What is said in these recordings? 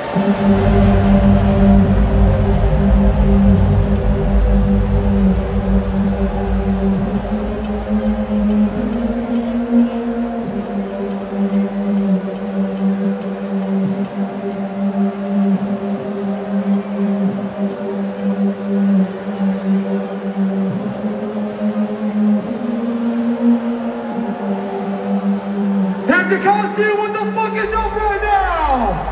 Hampton Coliseum, what the fuck is up right now?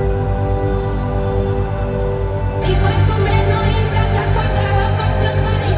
Igual que hombre no entra, saco a garrafa,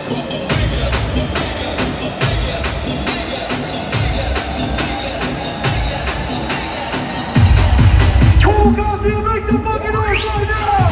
Coliseum, make the fucking noise right now!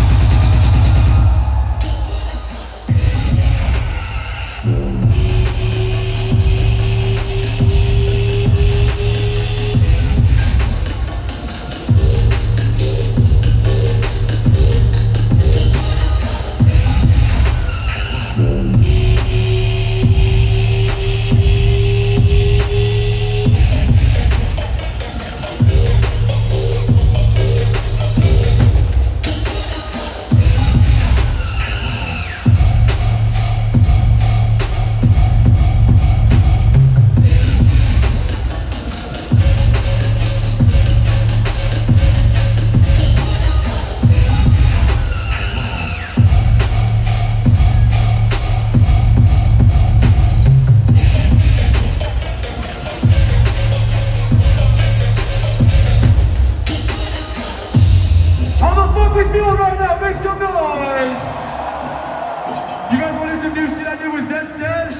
We feeling right now, make some noise! You guys want to do some new shit I did with Zen Stash?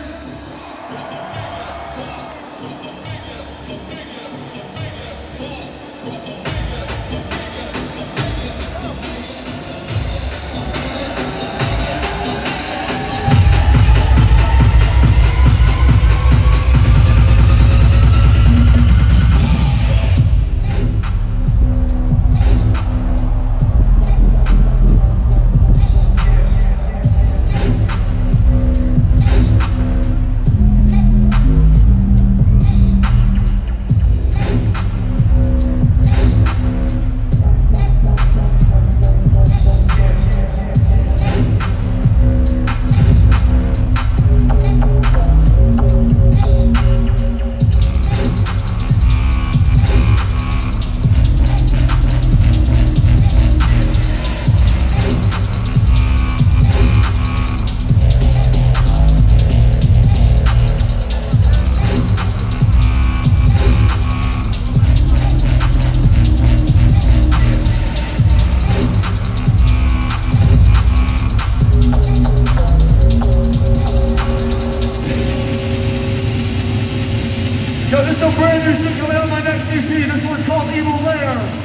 Yo, this is some brand new shit coming out of my next EP. This one's called Evil Lair.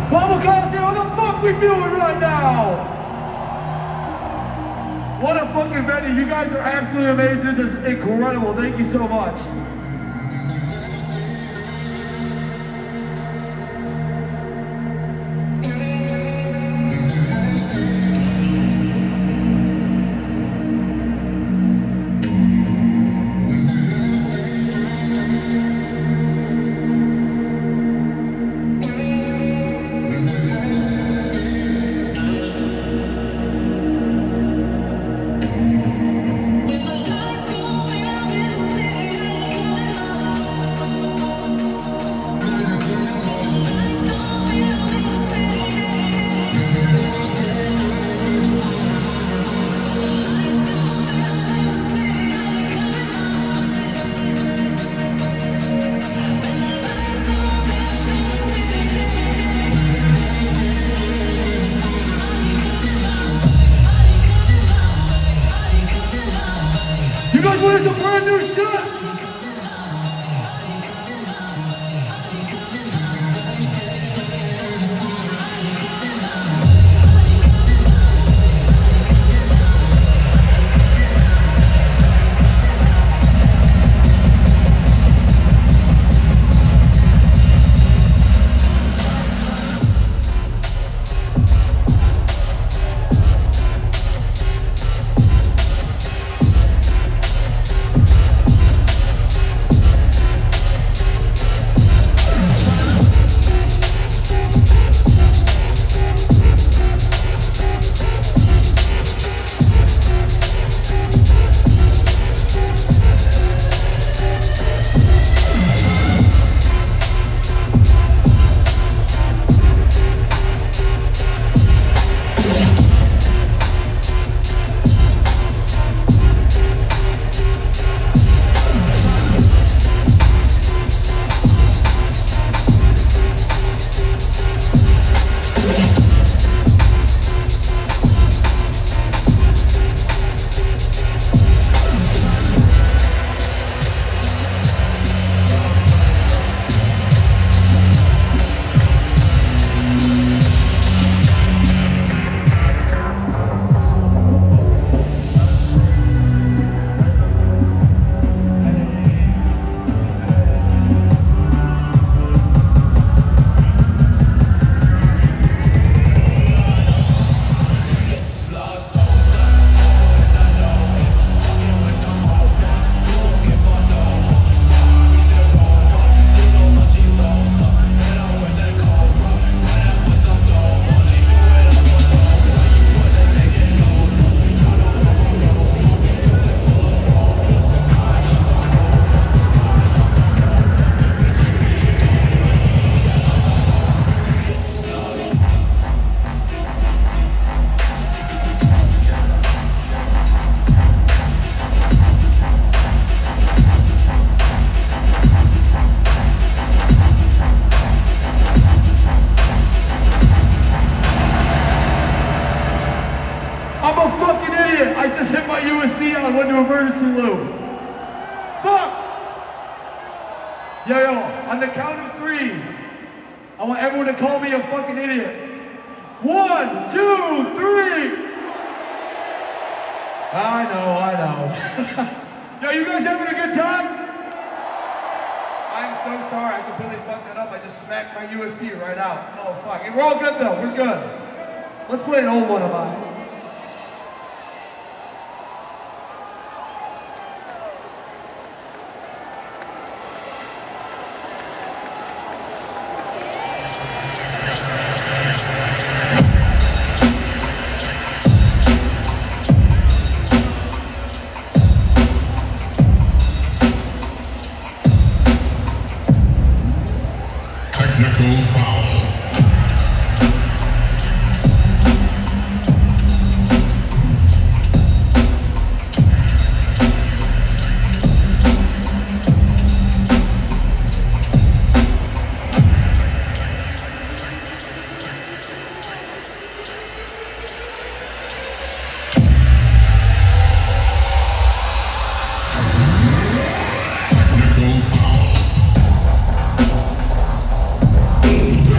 Wobble Coliseum, how the fuck we feeling right now? What a fucking venue. You guys are absolutely amazing. This is incredible. Thank you so much. You guys want some brand new shit? I'm a fucking idiot. I just hit my USB on, went to emergency loop. Fuck. Yo, on the count of 3, I want everyone to call me a fucking idiot. 1, 2, 3. I know. Yo, you guys having a good time? I'm so sorry, I completely fucked that up. I just smacked my USB right out. Oh, fuck. We're all good, though. We're good. Let's play an old one of mine. Technical foul. Technical foul.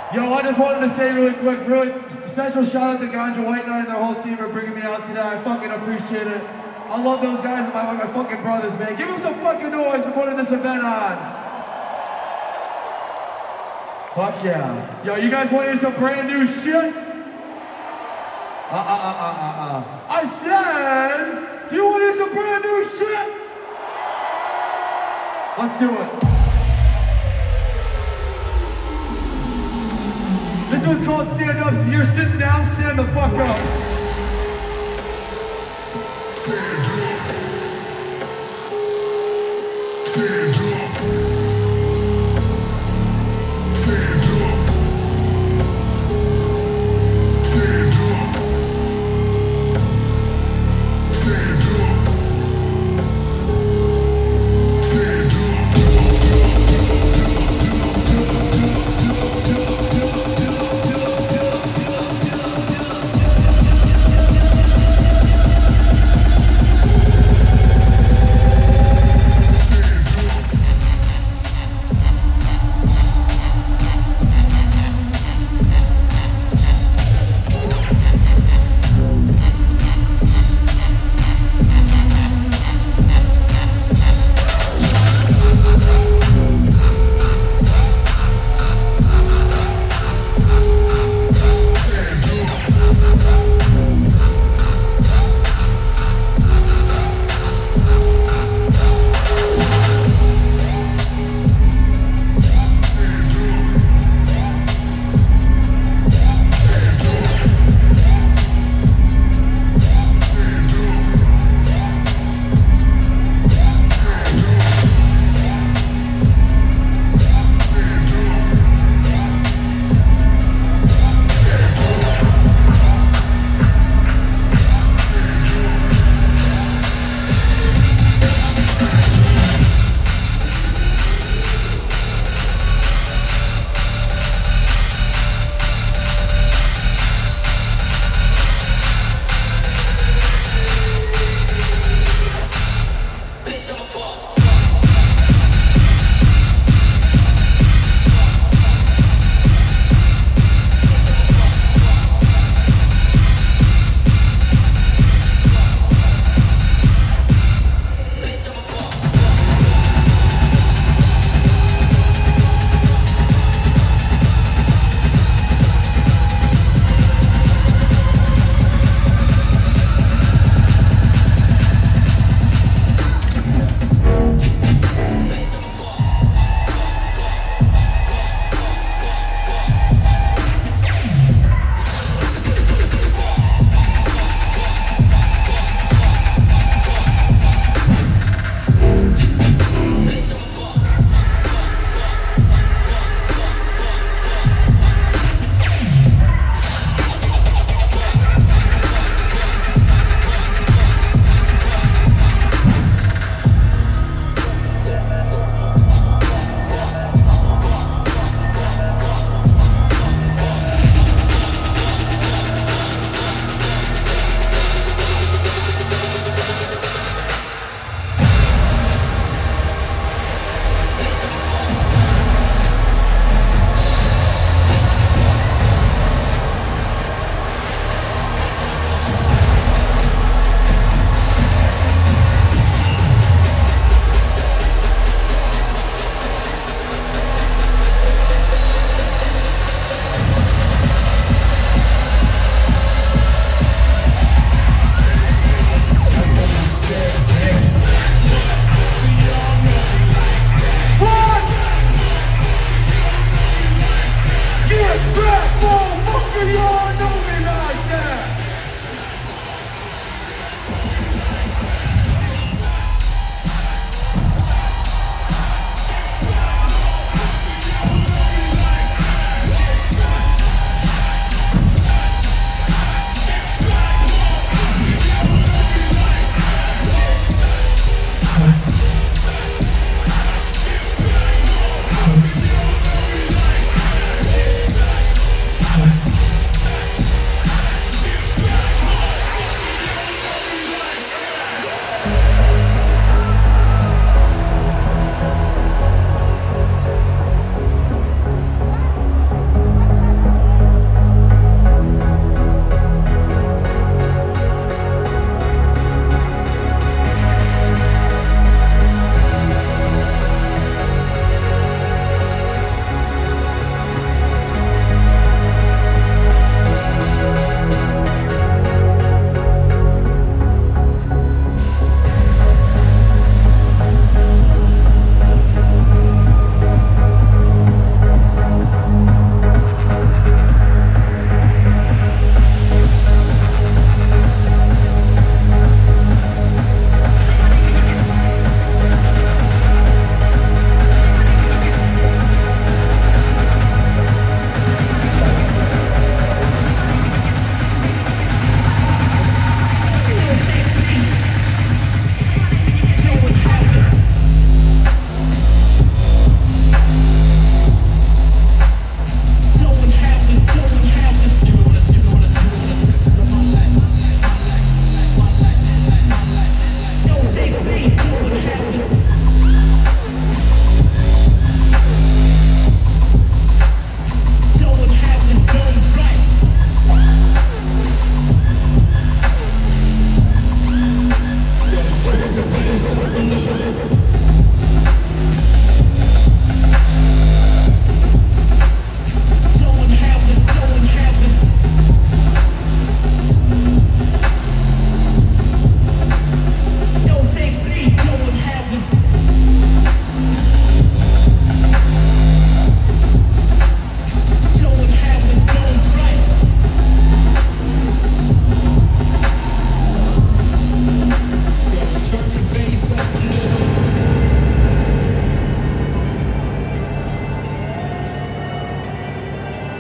Yo, I just wanted to say really quick, really special shout out to Ganja White Knight and their whole team for bringing me out today. I fucking appreciate it. I love those guys, my fucking brothers, man. Give them some fucking noise for putting this event on. Fuck yeah. Yo, you guys want to hear some brand new shit? I said, do you want to hear some brand new shit? Let's do it. This one's called Stand Up. So if you're sitting down, stand the fuck up.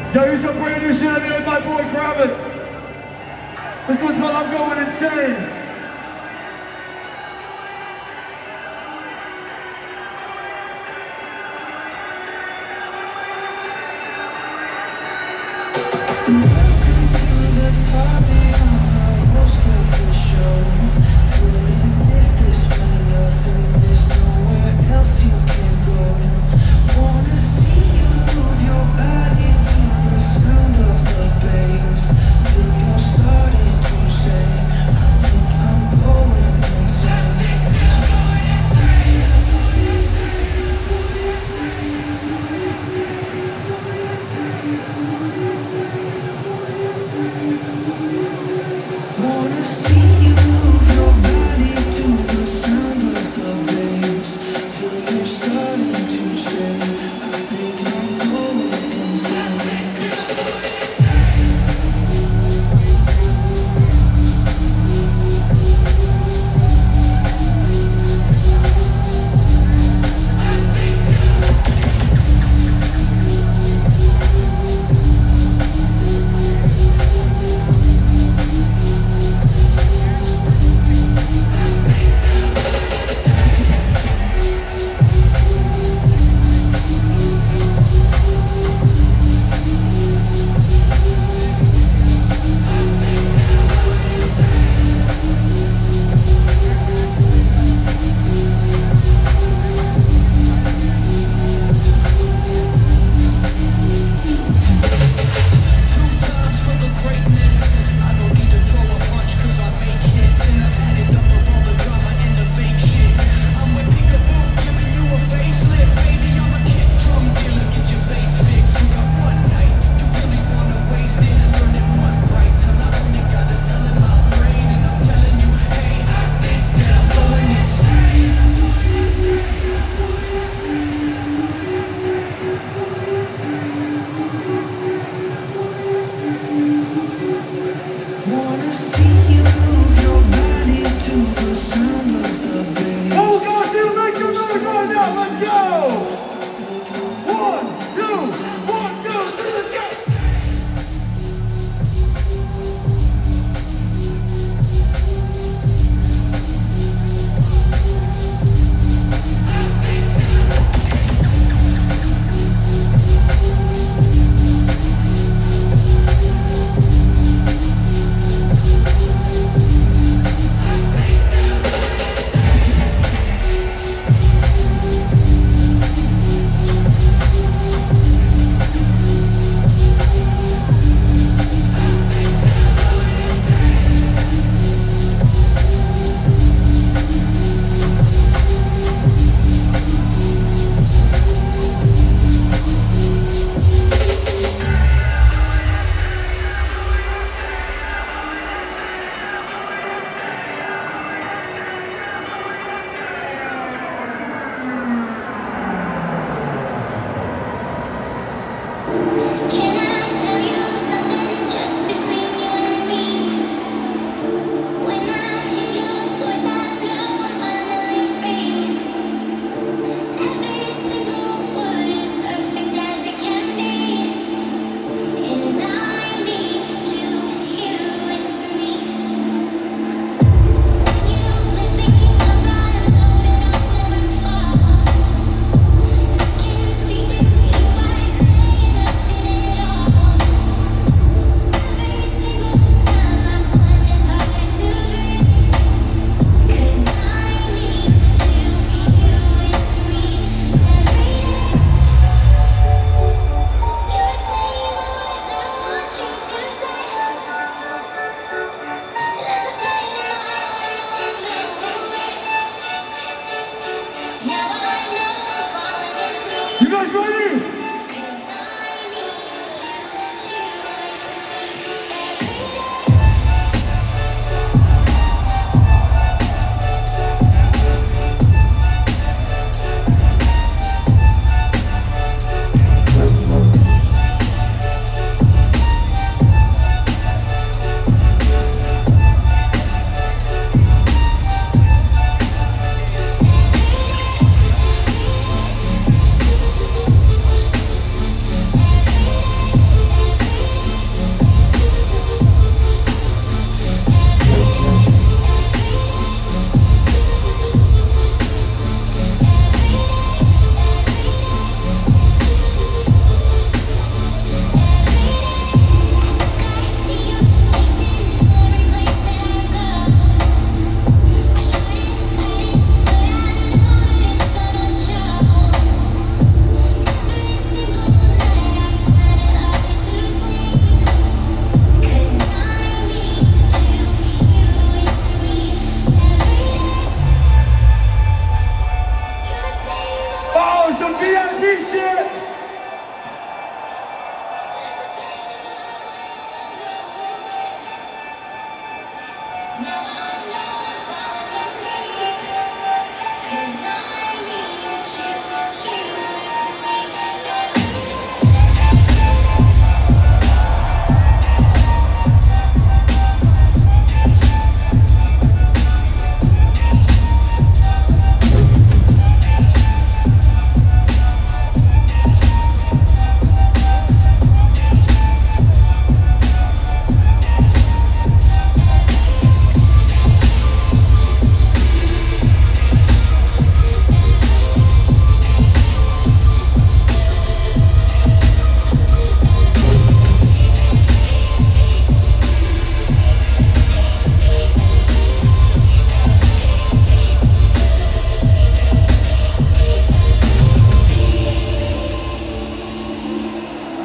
Yo, here's some brand new shit I made with my boy Gravit. This one's called I'm Going Insane.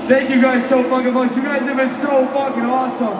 Thank you guys so fucking much. You guys have been so fucking awesome.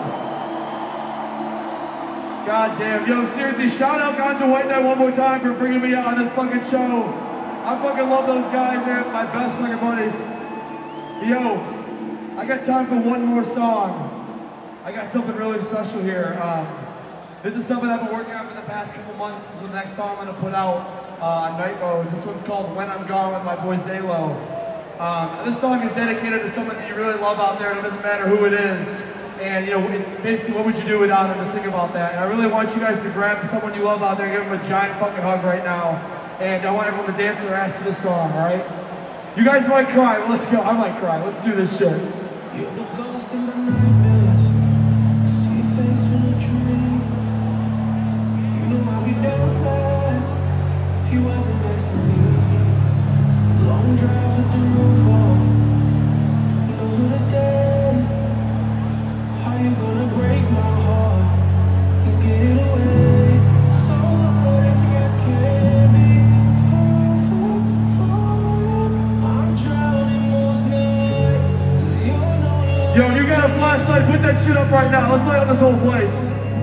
God damn. Yo, seriously, shout out Ganja White Knight one more time for bringing me out on this fucking show. I fucking love those guys. They're my best fucking buddies. Yo, I got time for one more song. I got something really special here. This is something I've been working on for the past couple months. This is the next song I'm gonna put out on Night Mode. This one's called When I'm Gone with my boy Zalo. This song is dedicated to someone that you really love out there, and it doesn't matter who it is. And you know, it's basically what would you do without him, just think about that. And I really want you guys to grab someone you love out there, give them a giant fucking hug right now. And I want everyone to dance their ass to this song, alright? You guys might cry, well let's go. I might cry, let's do this shit. You're the ghost in my nightmares. I see your face in a dream. You know I'd be down bad if you wasn't next to me. Long drive with the roof off. Those were the days. How you gonna break my heart and get away? So what if I can't be perfect for you? I'm drowning most nights 'cause you're no longer. Yo, you got a flashlight, put that shit up right now. Let's light up this whole place.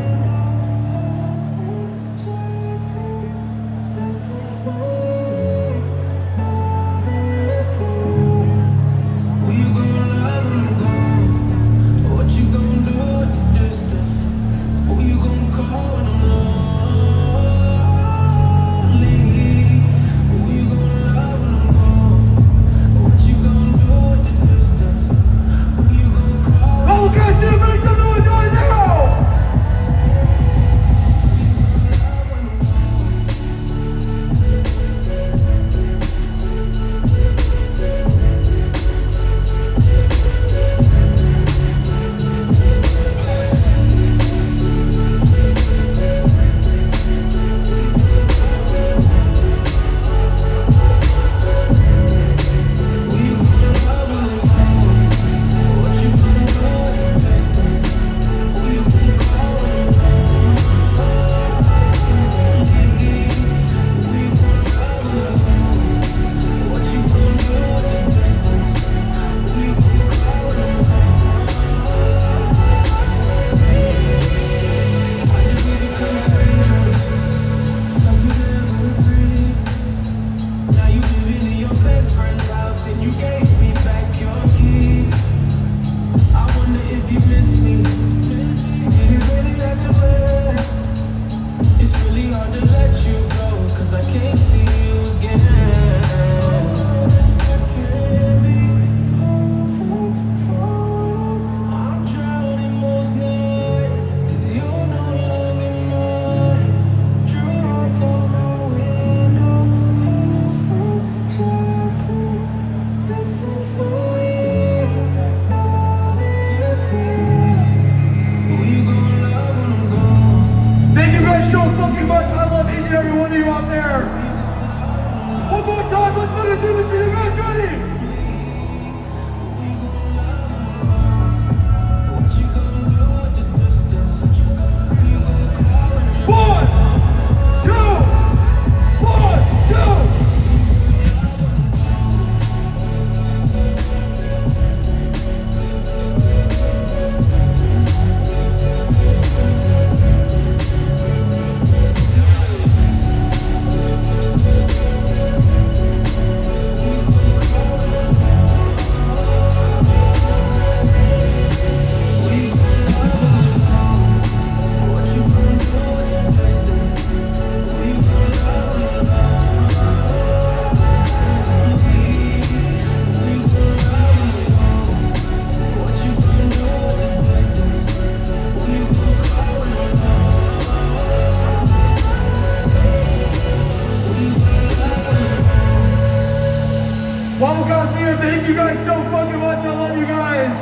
Wobble Coliseum, thank you guys so fucking much. I love you guys.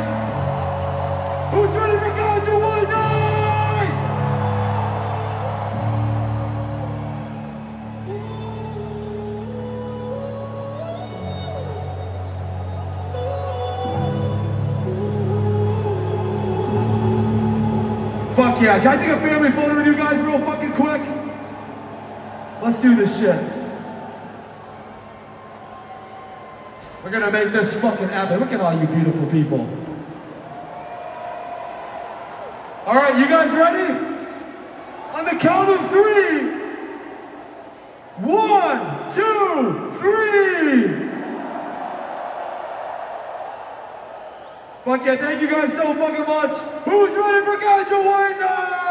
Who's ready for Ganja White Knight? Fuck yeah. Can I take a family photo with you guys real fucking quick? Let's do this shit. We're gonna make this fucking epic. Look at all you beautiful people. All right, you guys ready? On the count of 3. 1, 2, 3. Fuck yeah, thank you guys so fucking much. Who's ready for graduation?